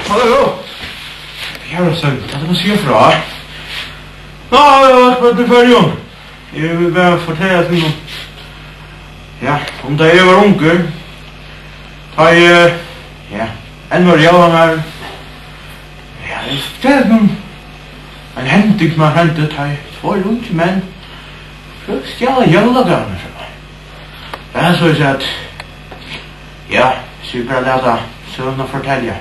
Hallo. Harrison, vad ska jag fråga? Ja, jag var för jung. Jag vill bara fortælle till någon. Ja, om det är var unge. Ta ja, en var jag var. Ja, det är någon. En händelse man hände till två unga män. Först jag garna så. Ja, så att ja, så bara läsa så fortälja.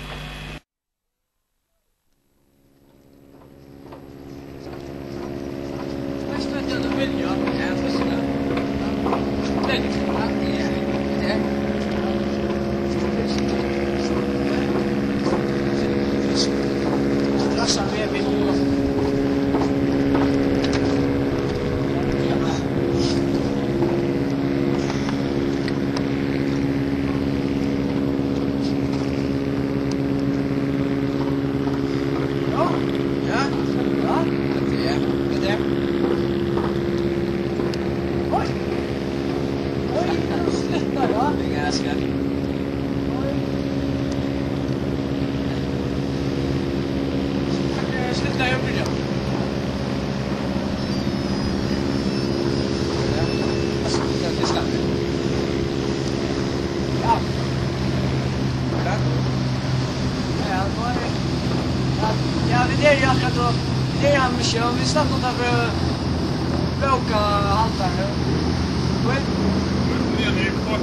Vi snabbt något för bråka haltar nu. Oj. Nu är ni kvar.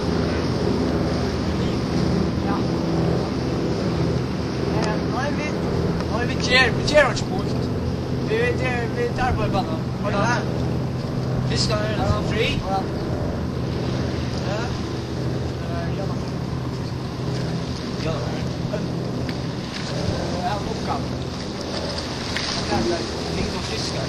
Ja. Nej, vi ger oss bort. Vi tar på banan. Kolla. Fiskar är fri. Ja. Ja. Ja, lucka. Lingo fiskar.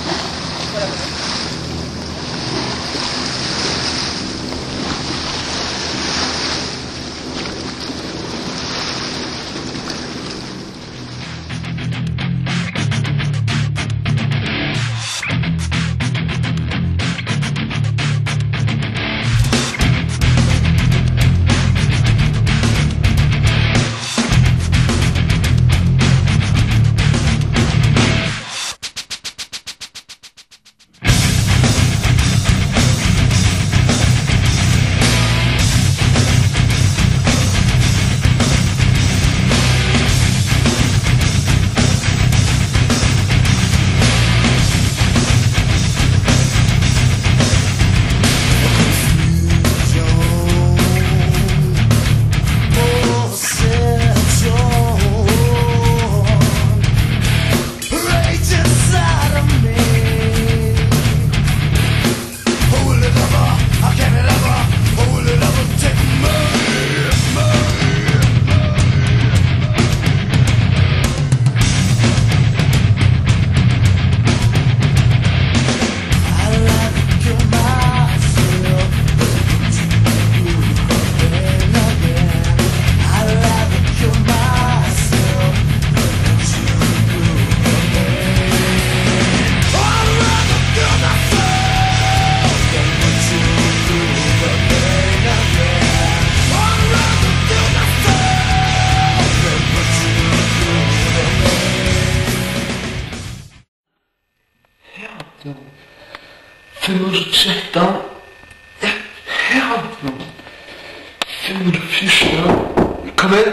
Kom in.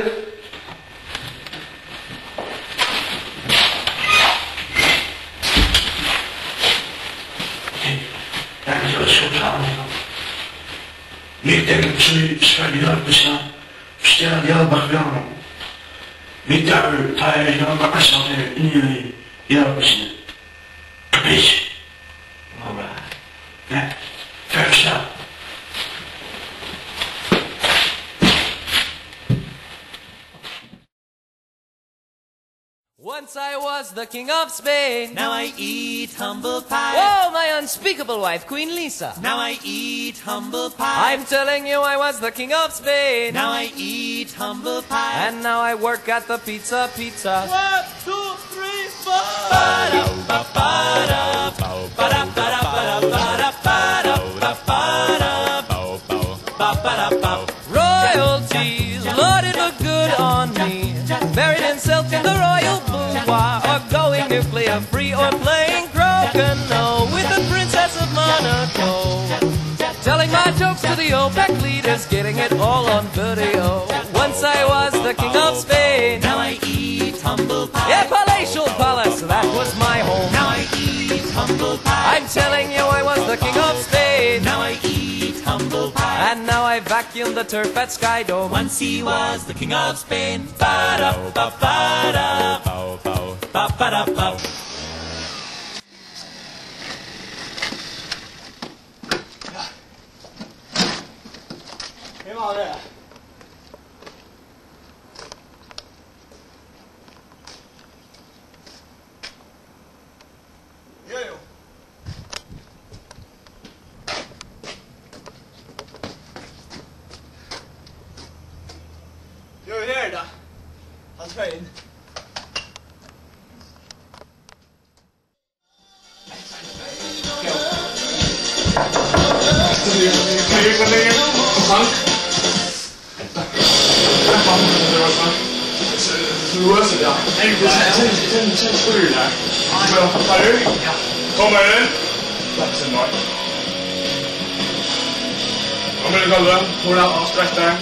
Jag så fram. Mitt i Sverige besan. Ställ jag bakgrund. Mitt där tar jag massa in i besan. Kapisch. All right. Yeah. First up. Once I was the king of Spain. Now I eat humble pie. Oh, my unspeakable wife, Queen Lisa. Now I eat humble pie. I'm telling you, I was the king of Spain. Now I eat humble pie. And now I work at the pizza. 1, 2, 3, 4. Royalties, Lord, it looked good on me. Buried in the royal boudoir, or going nuclear free, or playing crokinole with the Princess of Monaco. Telling my jokes to the OPEC leaders, getting it all on video. Once I was the king of Spain. Now I eat humble pie. Yeah, palatial palace, that was my home. Now I eat humble pie. I'm telling you, I was the king of Spain. Now I eat humble pie. And now I vacuum the turf at Sky Dome. Once he was the king of Spain. Ba-da-ba-ba-da. Ba-ba-da-ba. Hvem var det? Jo. Jo, her da. Han skal inn. Kommer in. That's in right. I'm gonna go there. Pull out our stretch there.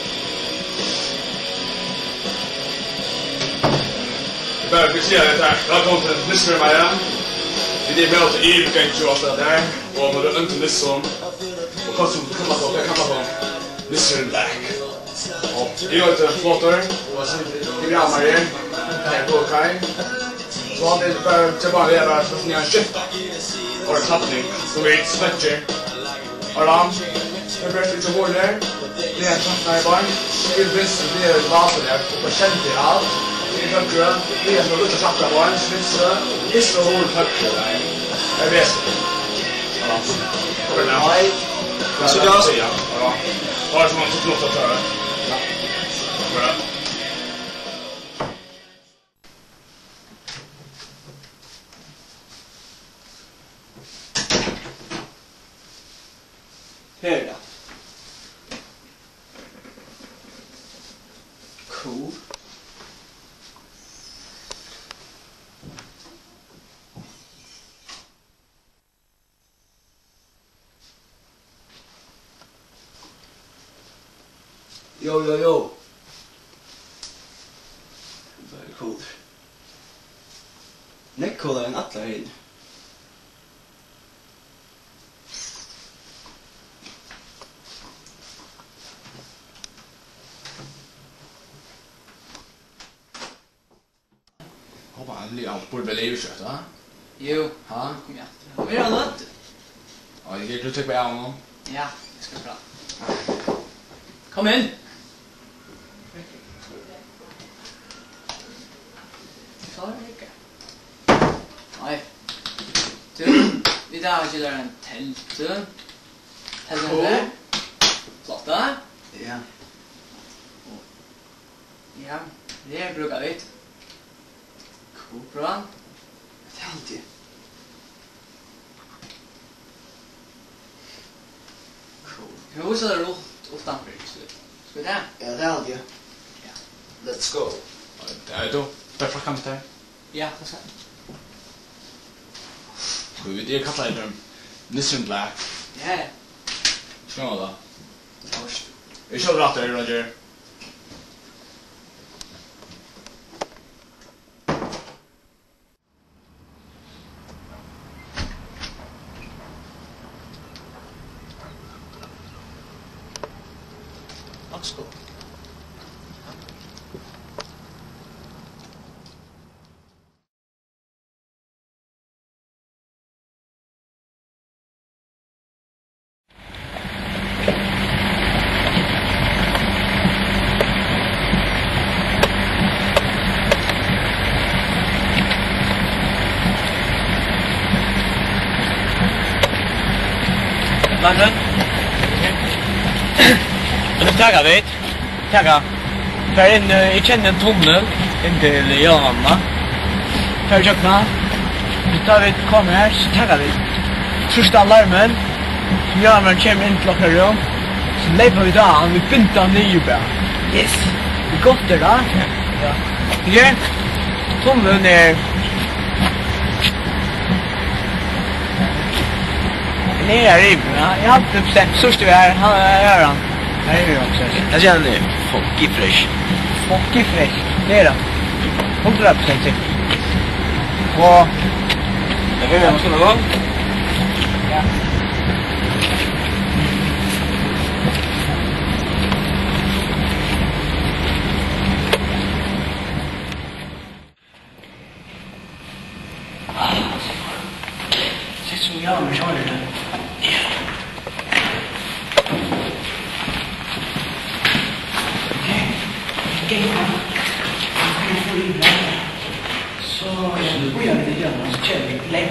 Better see it där. Jag kommer till Mr. Maya. Det är väl till Eve kan ju också där. Och med den till Nissan. Och kanske kan man Mr. Black. Och jag är till flotter. Och så det är Marie. Jag går kai. Så han är bara till bara leva för sin shift. Och en tappning. Så vi stretcher. Alarm. Jag börjar inte gå där. Det är en tappning i barn. Det är visst det är vasen där. Och känner det allt. Det är högre. Det är något att tappa barn. Visst och håll högre där. Jag vet. Nej. Så det är ja. Ja, som man så flott att höra. Ja. Her da. Cool. Jo. Very cool. Neckcoolare än alla här inne. Hoppa han borde väl leva kött, va? Jo. Ja. Kom igen. Vad är det annat? Ja, det gick du typ på honom. Ja, det ska bra. Kom in. Klar, Rikke? Nej. Du, vi där gillar en tält. Tälten där. Flotta. Ja. Ja, det brukar vi. Cool, bra. Det är alltid. Cool. Hur ser det ut utanför? Ska vi där? Ja, det är alltid. Ja. Let's go. Det är då. Därför kan vi där. Ja, vad ska Ska vi det kallar det Mr. Black. Ja. Ska man då? Först. Vi kör rätt där, Roger. Varsågod. London. Nu tackar vi. Tackar. För in I känner en tunnel in till Johanna. För kökna. Nu tar vi kommer här så tackar vi. Första alarmen. Johanna kommer in till lokalen. Så lever vi där vi bintar ner bara. Yes. Det går det då. Ja. Ja. tunneln är nere här i jag har inte bestämt störst vi är här han. Här är vi också. Jag känner nu funky fresh. Funky fresh. Det är det. 100% säkert. Och Det är det måste någon. ja. Så jag men så är det. Okej. Så nu börjar vi göra så kör vi längre.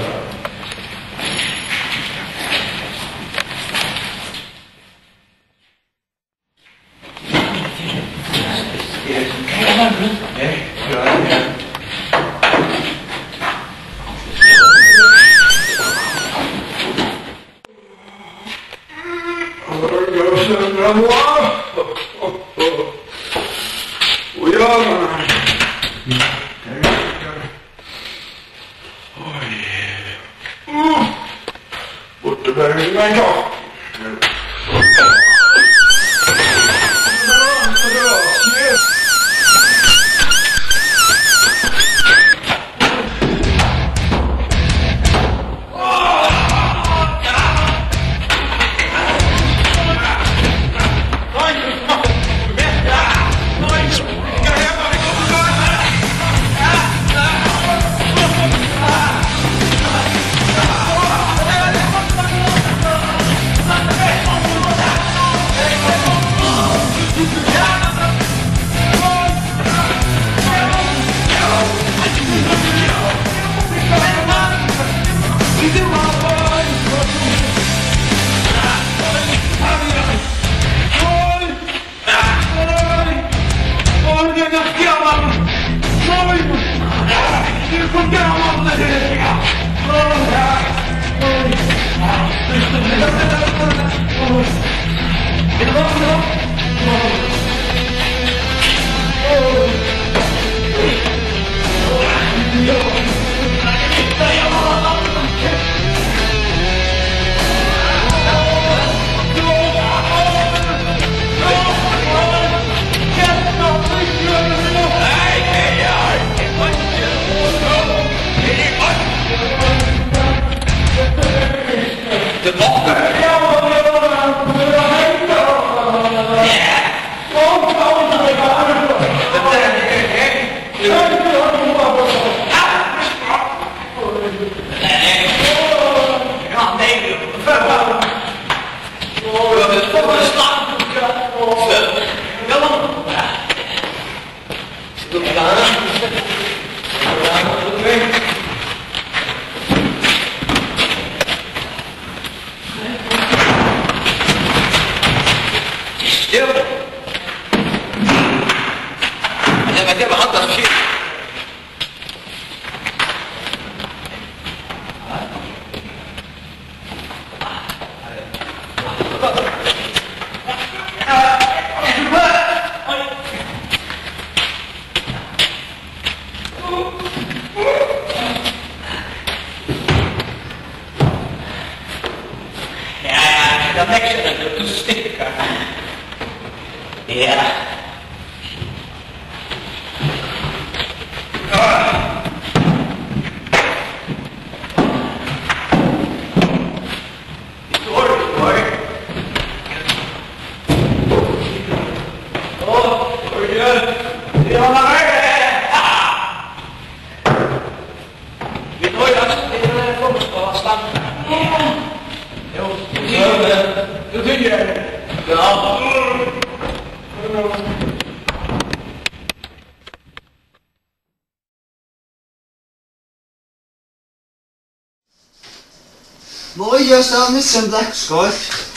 Vad görs av Nissen Blackskott?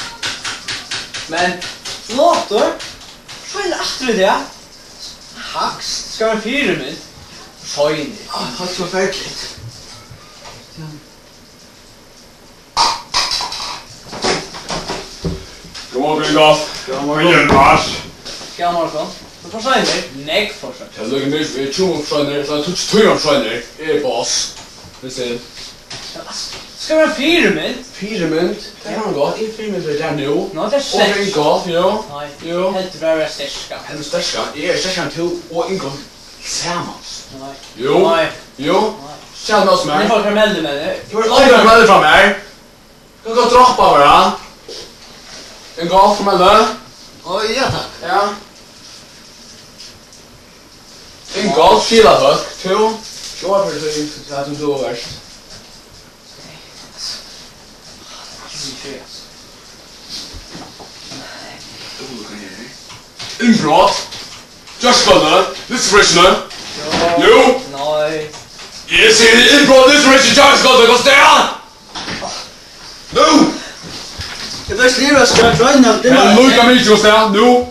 Men, låter? Så är det efter det. Hax. Ska man fyra min? Fine. Ja, det var så verkligt. God morgon, Gaf. God morgon, Lars. God morgon. Forsøgner, negg forsøgner. Jag lägger mig i 20 försöner, så jag tog 2 försöner. Boss. Vi ser. Ska det vara 4 mynt? 4 mynt. Det har gått. 4 mynt där nu. Nå, det är 6. Och en golf, ja. Nej, Jo. helt bra stärska. En störska. Jag är störska till och en golf. Tillsammans. Nej. Jo. Nej. Jo. Känn oss Ni med. får karamell med det. Du har aldrig med från mig. Kan gå droppa bara. En golf från mig. Oj, ja tack. Ja. En golf skila hög. 2. Kör för det att du då värst. Inbrott. Just gonna. This Richmond. Jo. Nej. Jag ser inbrott. This Richmond. Just gonna gå ställa. Nu. Det var slira ska jag dra in allt det. Jag lukar mig just där. Nu.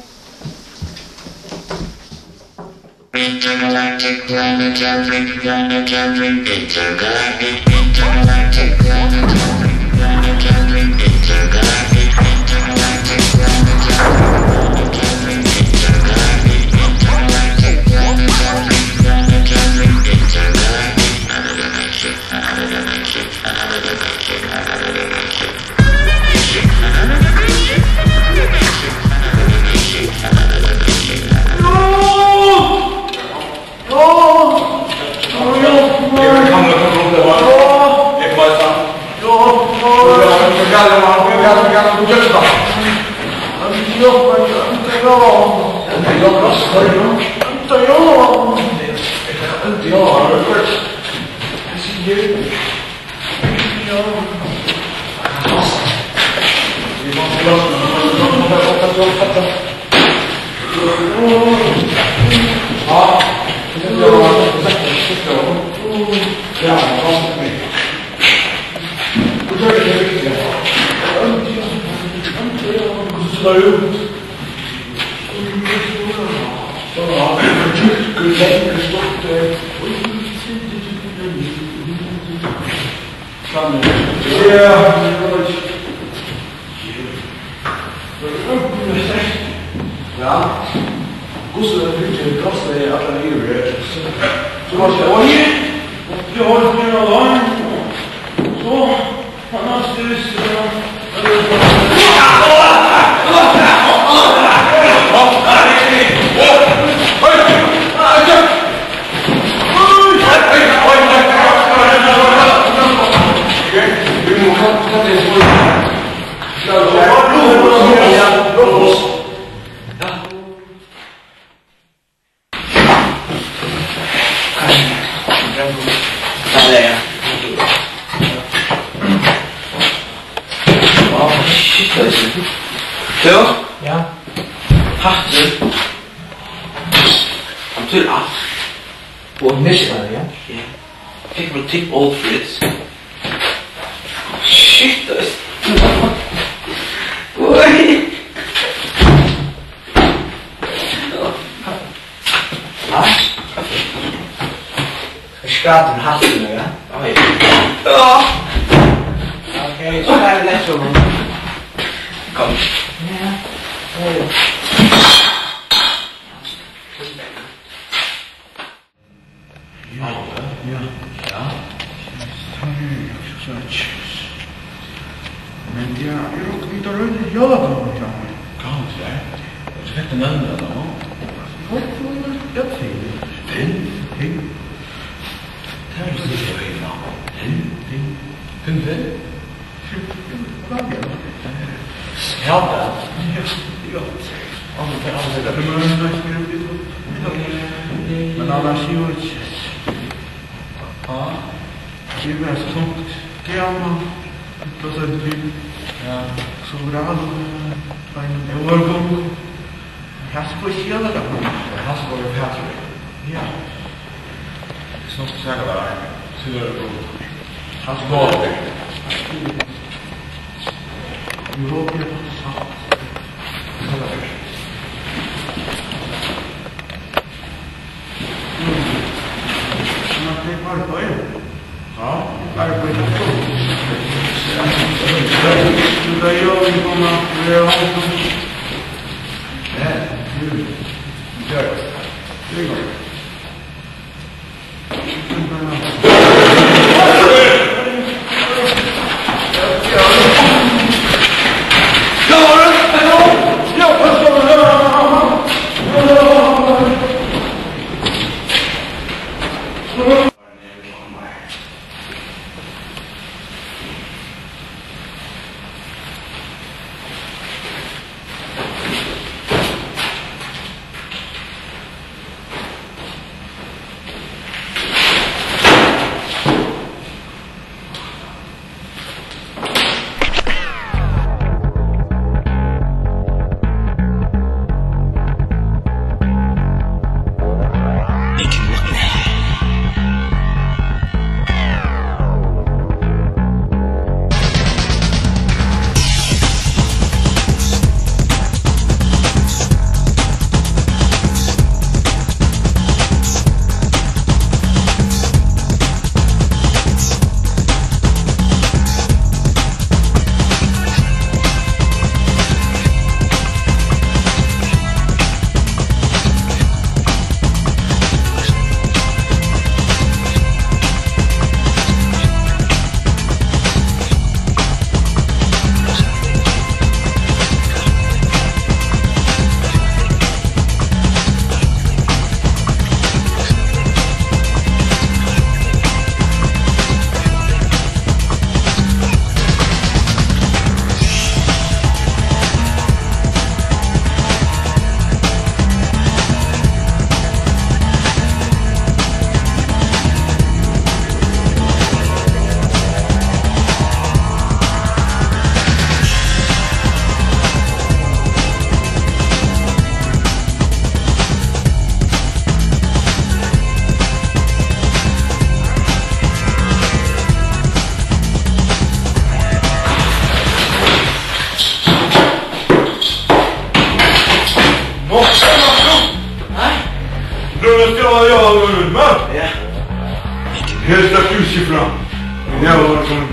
Helt lagt ljus ifrån. Jag var som...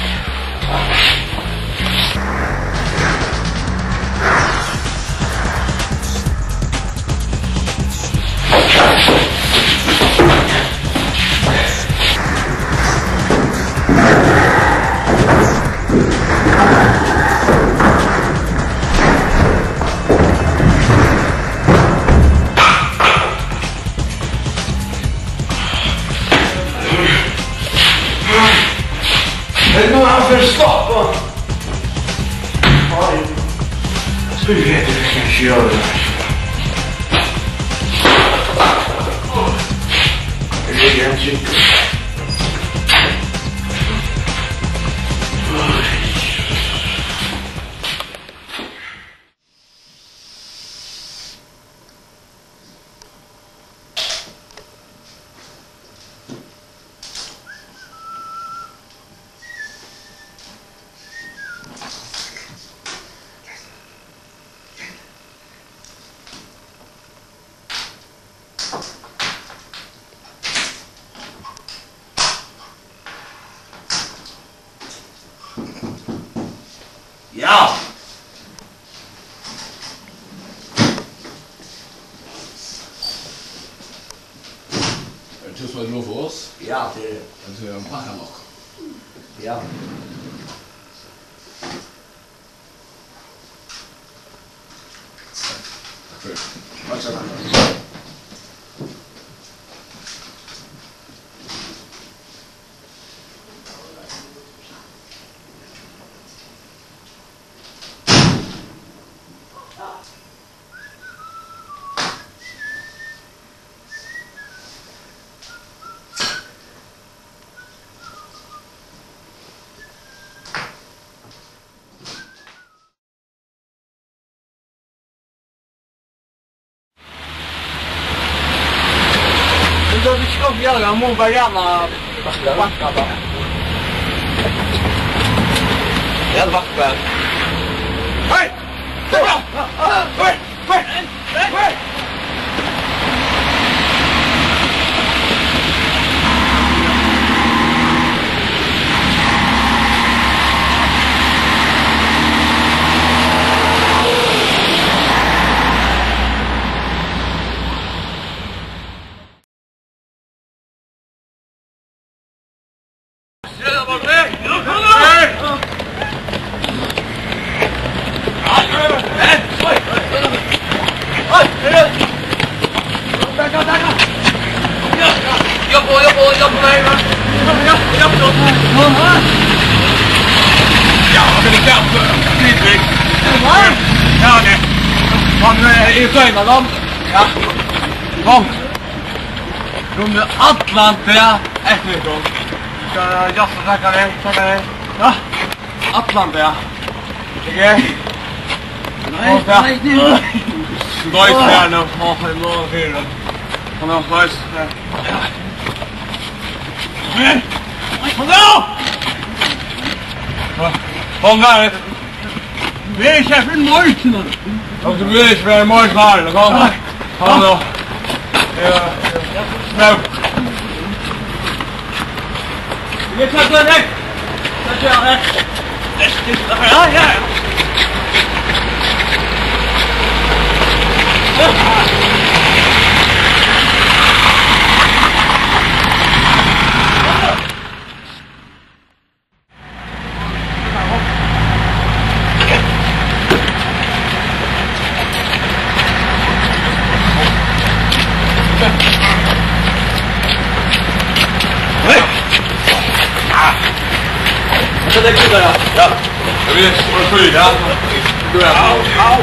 Stoppa! Oj. Så vet jag kanske göra det. Det är en tryck. Ja! Är det som ett lov för oss? Ja, det är det. Det är en packa nog. Ja. Tack så mycket. Då vi ska göra många gärna backa då. Jag backar. Hej! Hej! Hej! Under Atlantia efterifrån. Ska Jassa tacka dig, Ja, Atlantia. Okej? Nej. Guys här nu, ha en låg fyra. Kom igen, guys. Kom då! Kom där. Vi är chefen Martin. Och du blir för Martin här, kom. Kom då. Ja. No. You touch my neck. Touch your neck. Yeah. Det är kul där. Ja. Jag vill skjuta. Du är au.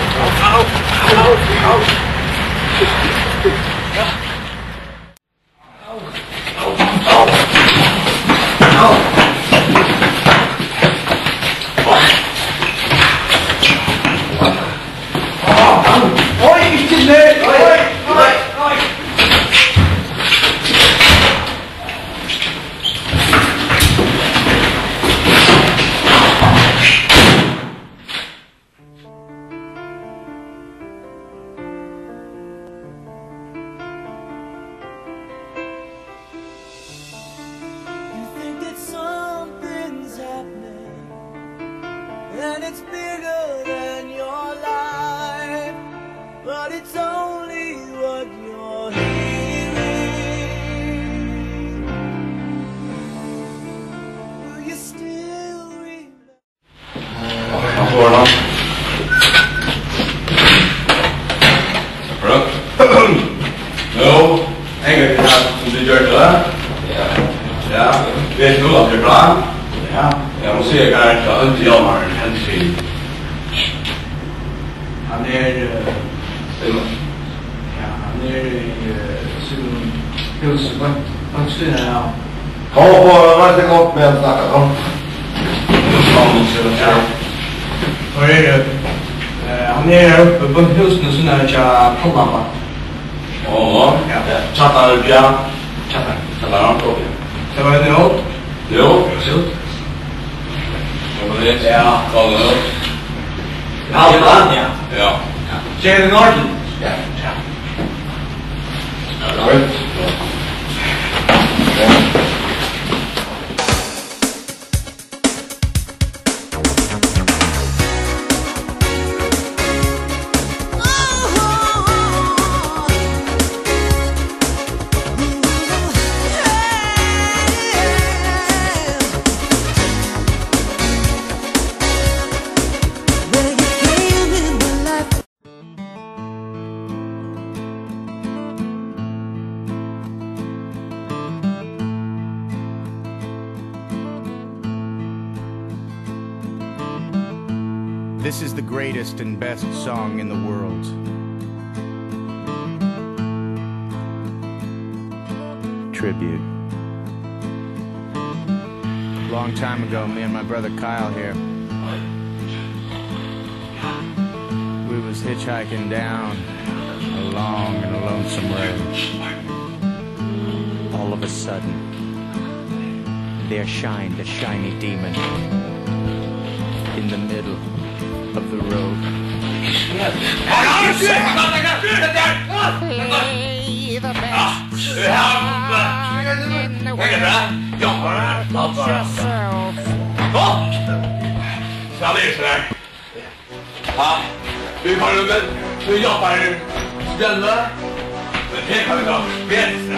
Oj, inte nu. Oj. And it's bigger than your life, but it's only what you're hearing. Will you still remember? Jo, en gång som du gör det. Ja. Vet du att det är bra? Ja. Jag måste säga att jag inte gör någon hänsyn. Han är... han är som husvagnsstyrare. Ja, vad är det gott med att snacka om? Vad är det? Han är här uppe på husen och sådär att jag kollar på. Ja, chattar du ja? Chattar han på. Ska vi det åt? Jo, absolut. Ja, kolla upp. Halvan, ja. Tjejen Norton? Ja. This is the greatest and best song in the world. Tribute. Long time ago, me and my brother Kyle here, we was hitchhiking down a long and lonesome road. All of a sudden, there shined a shiny demon in the middle of the road. Play the best song in the world. Yourself. Du har du väl, du jobbar ju ställa. Det kan vi då, vänstra.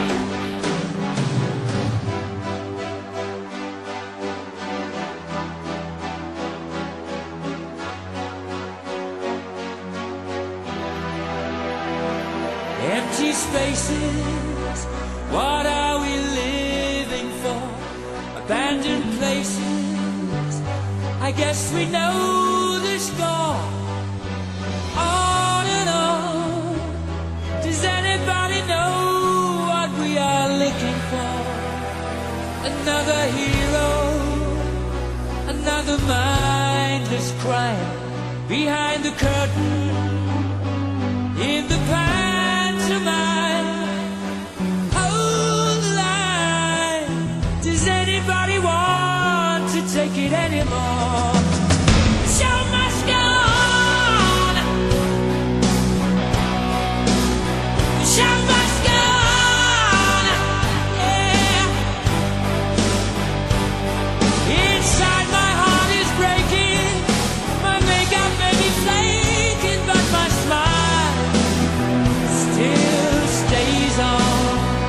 guess we know the score. On and on. Does anybody know what we are looking for? Another hero, another mindless crime behind the curtain in the pantomime. Hold the line. Does anybody want to take it anymore? The show must go on. The show must go on. Yeah. Inside my heart is breaking. My makeup may be flaking, but my smile still stays on.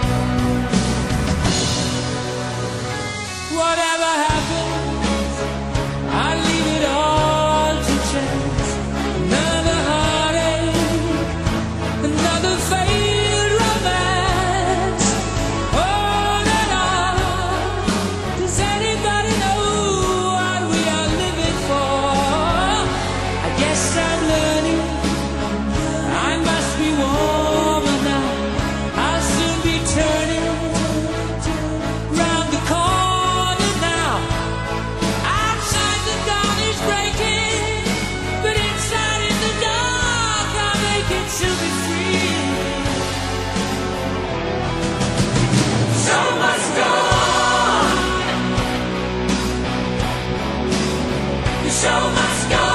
Whatever happens, I leave it all to chance. Another heartache, another failed romance. On and on. Does anybody know what we are living for? I guess I'm learning. I must be warmer now. I'll soon be turning round the corner now. Outside the dawn is breaking, but inside in the dark I'll make it to be free. So must go on. The show must go